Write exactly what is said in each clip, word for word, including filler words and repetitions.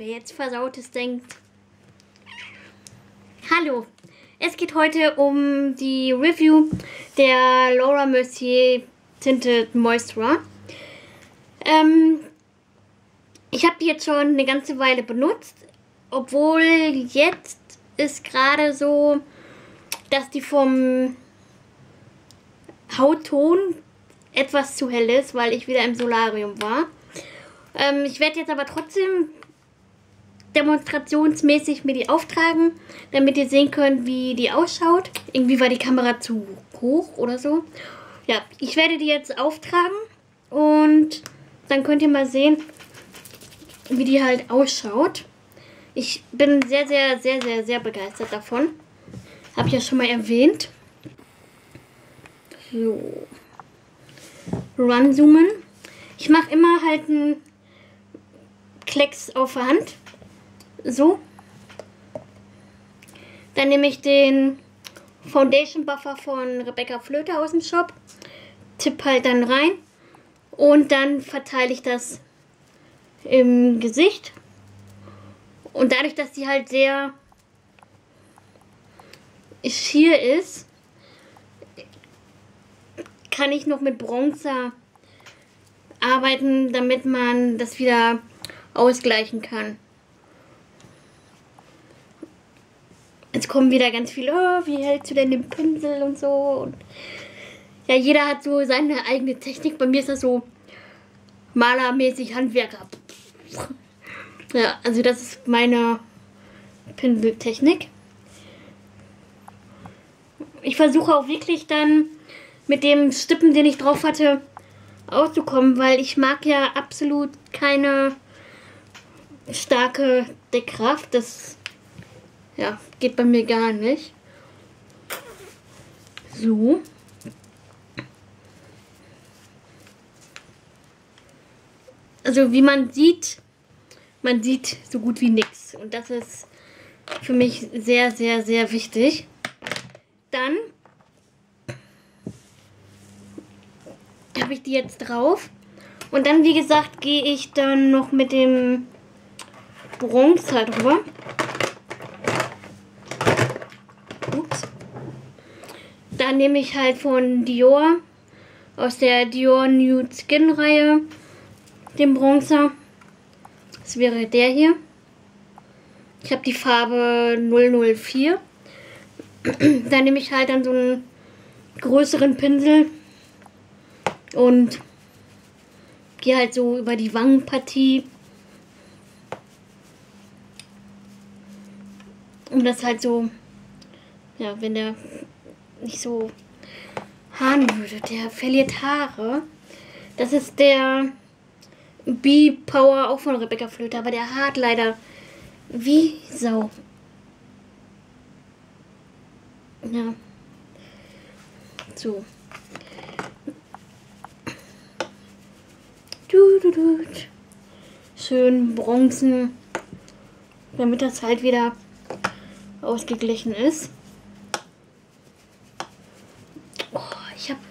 wer jetzt Versautes denkt. Hallo, es geht heute um die Review der Laura Mercier Tinted Moisture. Ähm, ich habe die jetzt schon eine ganze Weile benutzt, obwohl jetzt ist gerade so, dass die vom Hautton etwas zu hell ist, weil ich wieder im Solarium war. Ähm, ich werde jetzt aber trotzdem demonstrationsmäßig mir die auftragen, damit ihr sehen könnt, wie die ausschaut. Irgendwie war die Kamera zu hoch oder so. Ja, ich werde die jetzt auftragen und dann könnt ihr mal sehen, wie die halt ausschaut. Ich bin sehr, sehr, sehr, sehr, sehr begeistert davon. Habe ich ja schon mal erwähnt. So. Ranzoomen. Ich mache immer halt einen Klecks auf der Hand. So. Dann nehme ich den Foundation Buffer von Rebecca Flöter aus dem Shop. Tipp halt dann rein. Und dann verteile ich das im Gesicht. Und dadurch, dass die halt sehr schier ist, kann ich noch mit Bronzer arbeiten, damit man das wieder ausgleichen kann. Jetzt kommen wieder ganz viele, oh, wie hältst du denn den Pinsel und so. Und ja, jeder hat so seine eigene Technik. Bei mir ist das so malermäßig Handwerker. Ja, also das ist meine Pinseltechnik. Ich versuche auch wirklich dann mit dem Stippen, den ich drauf hatte, auszukommen, weil ich mag ja absolut keine starke Deckkraft. Das ja, geht bei mir gar nicht. So. Also wie man sieht, man sieht so gut wie nichts. Und das ist für mich sehr, sehr, sehr wichtig. Dann habe ich die jetzt drauf. Und dann, wie gesagt, gehe ich dann noch mit dem Bronzer drüber. Ups. Da nehme ich halt von Dior, aus der Dior Nude Skin Reihe, den Bronzer. Das wäre der hier. Ich habe die Farbe null null vier. Da nehme ich halt dann so einen größeren Pinsel und gehe halt so über die Wangenpartie, um das halt so, ja, wenn der nicht so haaren würde, der verliert Haare. Das ist der B-Power, auch von Rebecca Flöter, aber der haart leider wie Sau. Ja. So. Du, du, du. Schön bronzen, damit das halt wieder ausgeglichen ist. Oh, ich habe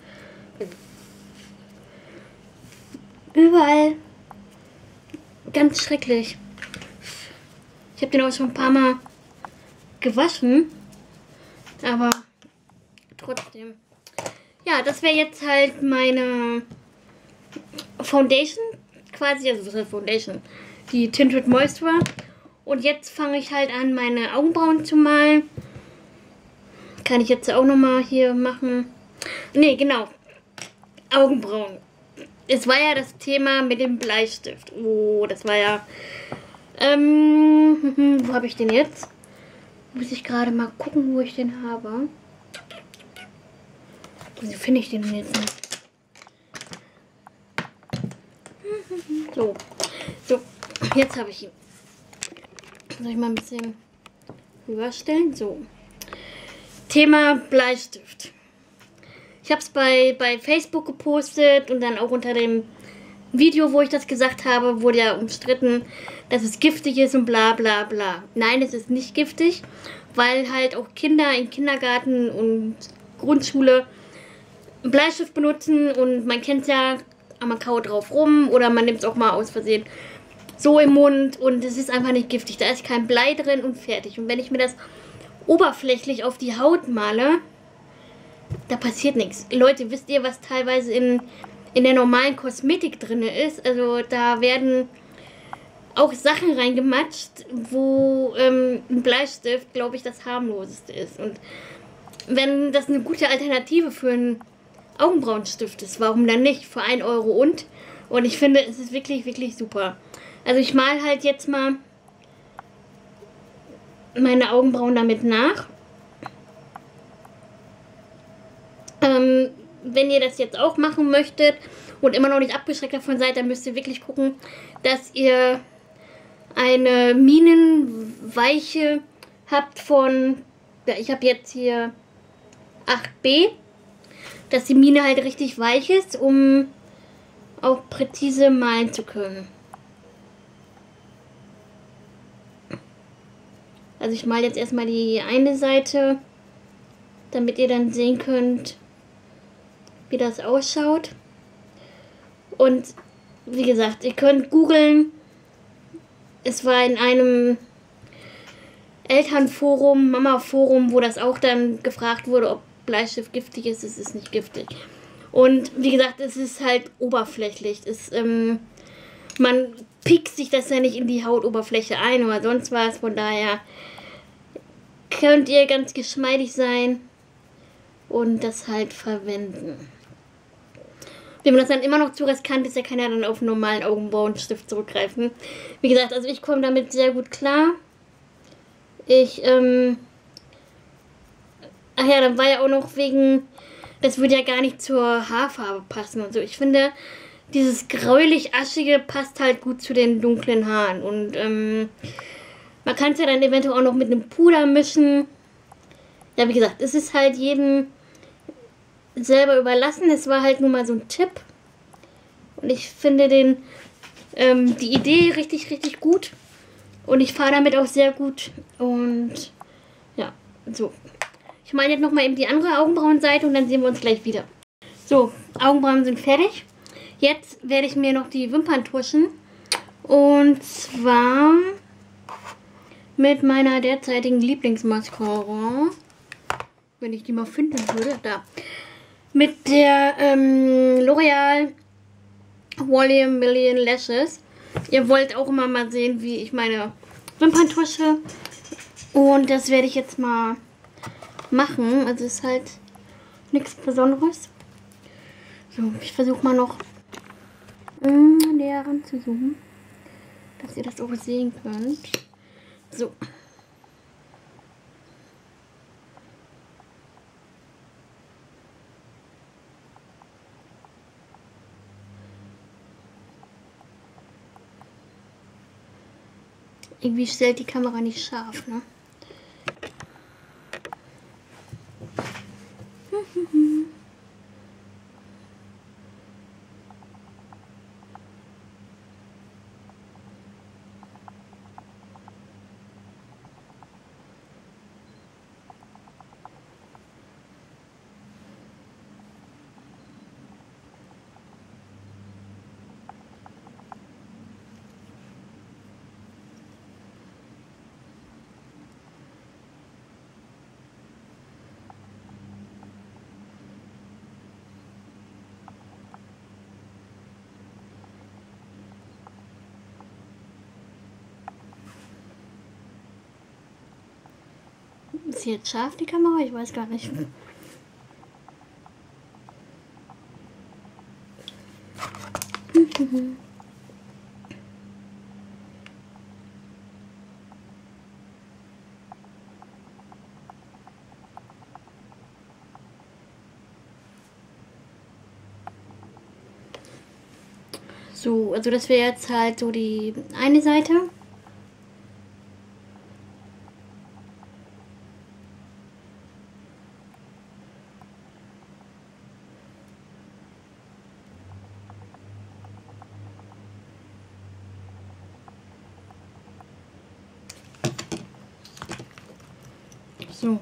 überall ganz schrecklich. Ich habe den auch schon ein paar Mal gewaschen, aber trotzdem. Ja, das wäre jetzt halt meine Foundation, quasi, also das ist Foundation, die Tinted Moisture. Und jetzt fange ich halt an, meine Augenbrauen zu malen. Kann ich jetzt auch nochmal hier machen. Ne, genau. Augenbrauen. Es war ja das Thema mit dem Bleistift. Oh, das war ja... Ähm, wo habe ich den jetzt? Muss ich gerade mal gucken, wo ich den habe. Wieso finde ich den jetzt nicht? So, so, jetzt habe ich ihn. Soll ich mal ein bisschen höher stellen? So. Thema Bleistift. Ich habe es bei, bei Facebook gepostet und dann auch unter dem Video, wo ich das gesagt habe, wurde ja umstritten, dass es giftig ist und bla bla bla. Nein, es ist nicht giftig, weil halt auch Kinder im Kindergarten und Grundschule Bleistift benutzen und man kennt es ja, man kaut drauf rum oder man nimmt es auch mal aus Versehen so im Mund und es ist einfach nicht giftig. Da ist kein Blei drin und fertig. Und wenn ich mir das oberflächlich auf die Haut male, da passiert nichts. Leute, wisst ihr, was teilweise in, in der normalen Kosmetik drin ist? Also da werden auch Sachen reingematscht, wo ähm, ein Bleistift, glaube ich, das harmloseste ist. Und wenn das eine gute Alternative für einen Augenbrauenstift ist, warum dann nicht? Für ein Euro und. Und ich finde, es ist wirklich, wirklich super. Also ich mal halt jetzt mal meine Augenbrauen damit nach. Ähm, wenn ihr das jetzt auch machen möchtet und immer noch nicht abgeschreckt davon seid, dann müsst ihr wirklich gucken, dass ihr eine Minenweiche habt von, ja, ich habe jetzt hier acht B, dass die Mine halt richtig weich ist, um auch präzise malen zu können. Also ich male jetzt erstmal die eine Seite, damit ihr dann sehen könnt, wie das ausschaut. Und wie gesagt, ihr könnt googeln. Es war in einem Elternforum, Mama-Forum, wo das auch dann gefragt wurde, ob Bleistift giftig ist. Es ist nicht giftig. Und wie gesagt, es ist halt oberflächlich. Es, ähm, man piekt sich das ja nicht in die Hautoberfläche ein oder sonst was. Von daher könnt ihr ganz geschmeidig sein und das halt verwenden. Wenn man das dann immer noch zu riskant ist, ja kann ja dann auf einen normalen Augenbrauenstift zurückgreifen. Wie gesagt, also ich komme damit sehr gut klar. Ich, ähm... Ach ja, dann war ja auch noch wegen... Das würde ja gar nicht zur Haarfarbe passen und so. Ich finde, dieses gräulich-aschige passt halt gut zu den dunklen Haaren. Und, ähm... man kann es ja dann eventuell auch noch mit einem Puder mischen. Ja, wie gesagt, es ist halt jedem selber überlassen. Es war halt nur mal so ein Tipp. Und ich finde den, ähm, die Idee richtig, richtig gut. Und ich fahre damit auch sehr gut. Und ja, so. Ich meine jetzt nochmal eben die andere Augenbrauenseite und dann sehen wir uns gleich wieder. So, Augenbrauen sind fertig. Jetzt werde ich mir noch die Wimpern tuschen. Und zwar mit meiner derzeitigen Lieblingsmascara. Wenn ich die mal finden würde. Da. Mit der ähm, L'Oreal Volume Million Lashes. Ihr wollt auch immer mal sehen, wie ich meine Wimpern tusche. Und das werde ich jetzt mal machen. Also ist halt nichts Besonderes. So, ich versuche mal noch mh, näher ran zu zoomen, dass ihr das auch sehen könnt. So. Irgendwie stellt die Kamera nicht scharf, ne? Ist sie jetzt scharf, die Kamera? Ich weiß gar nicht. So, also das wäre jetzt halt so die eine Seite. So.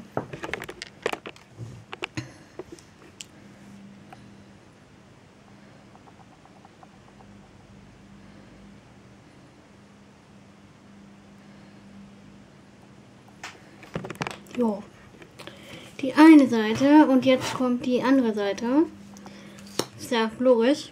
Jo. Die eine Seite und jetzt kommt die andere Seite. Ist ja logisch.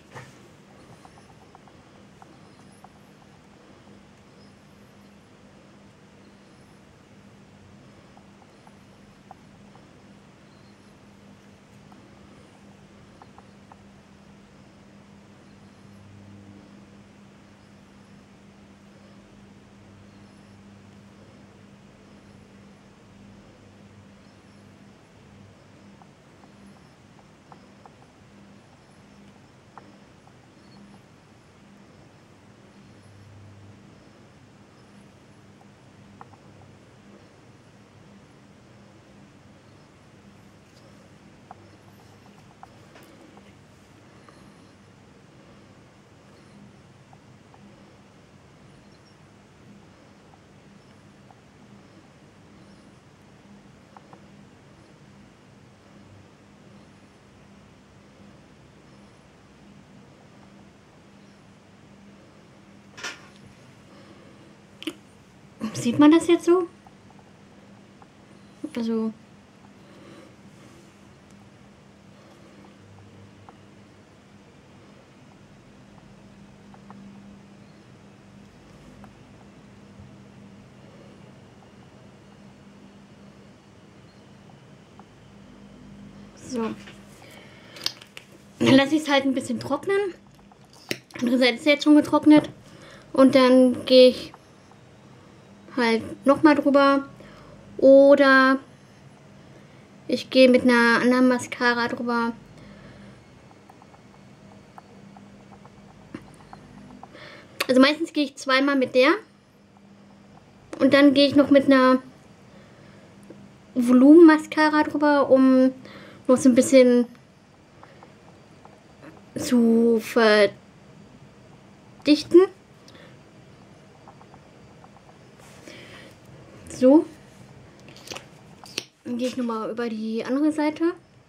Sieht man das jetzt so? Also so. Dann lasse ich es halt ein bisschen trocknen. Die andere Seite ist jetzt schon getrocknet. Und dann gehe ich halt nochmal drüber. Oder ich gehe mit einer anderen Mascara drüber. Also meistens gehe ich zweimal mit der. Und dann gehe ich noch mit einer Volumenmascara drüber, um noch so ein bisschen zu verdichten. So. Dann gehe ich nochmal über die andere Seite.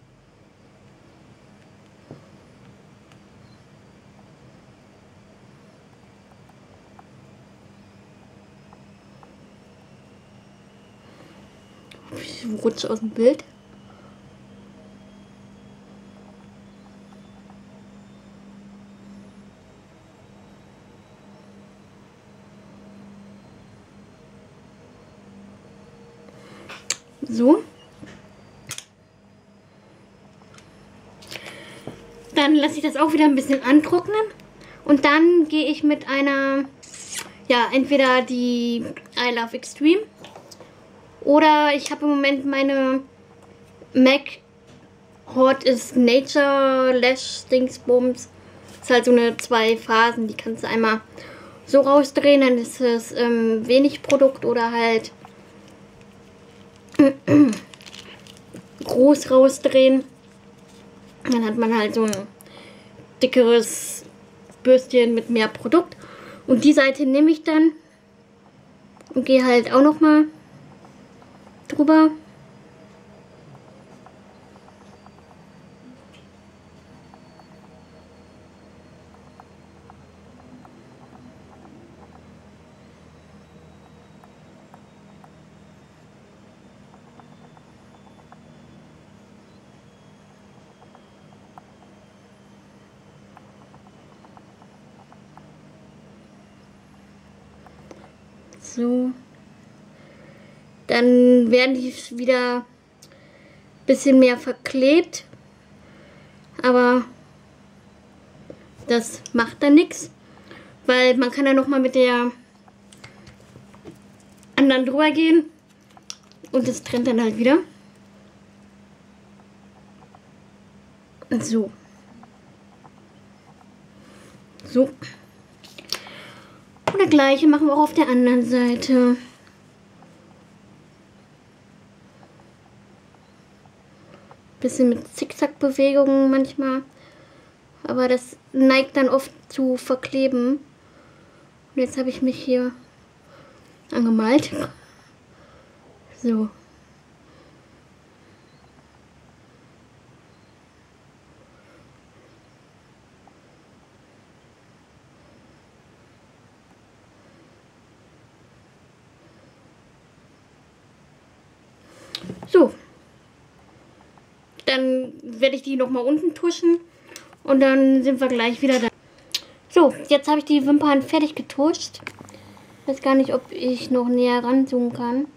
Ich rutsche aus dem Bild. So. Dann lasse ich das auch wieder ein bisschen antrocknen. Und dann gehe ich mit einer, ja, entweder die I Love Extreme. Oder ich habe im Moment meine MAC Hot is Nature Lash Dingsbums. Das ist halt so eine zwei Phasen. Die kannst du einmal so rausdrehen, dann ist es ähm, wenig Produkt oder halt groß rausdrehen. Dann hat man halt so ein dickeres Bürstchen mit mehr Produkt. Und die Seite nehme ich dann und gehe halt auch noch mal drüber. So. Dann werden die wieder ein bisschen mehr verklebt. Aber das macht dann nichts. Weil man kann dann nochmal mit der anderen drüber gehen. Und es trennt dann halt wieder. So. So. Und das gleiche machen wir auch auf der anderen Seite. Bisschen mit Zickzack-Bewegungen manchmal. Aber das neigt dann oft zu verkleben. Und jetzt habe ich mich hier angemalt. So. dann werde ich die nochmal unten tuschen. Und dann sind wir gleich wieder da. So, jetzt habe ich die Wimpern fertig getuscht. Ich weiß gar nicht, ob ich noch näher ranzoomen kann.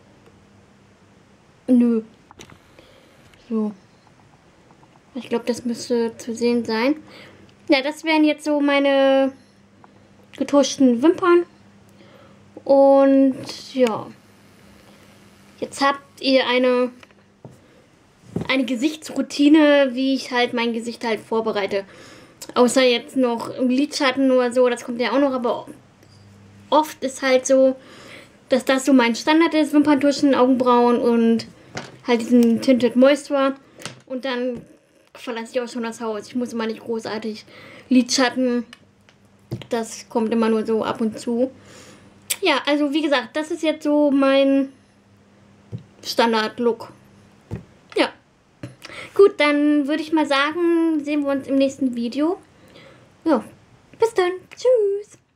Nö. So. Ich glaube, das müsste zu sehen sein. Ja, das wären jetzt so meine getuschten Wimpern. Und ja. Jetzt habt ihr eine, eine Gesichtsroutine, wie ich halt mein Gesicht halt vorbereite. Außer jetzt noch Lidschatten oder so, das kommt ja auch noch, aber oft ist halt so, dass das so mein Standard ist. Wimperntuschen, Augenbrauen und halt diesen Tinted Moisture. Und dann verlasse ich auch schon das Haus. Ich muss immer nicht großartig Lidschatten. Das kommt immer nur so ab und zu. Ja, also wie gesagt, das ist jetzt so mein Standard-Look. Ja. Gut, dann würde ich mal sagen, sehen wir uns im nächsten Video. Ja, bis dann. Tschüss.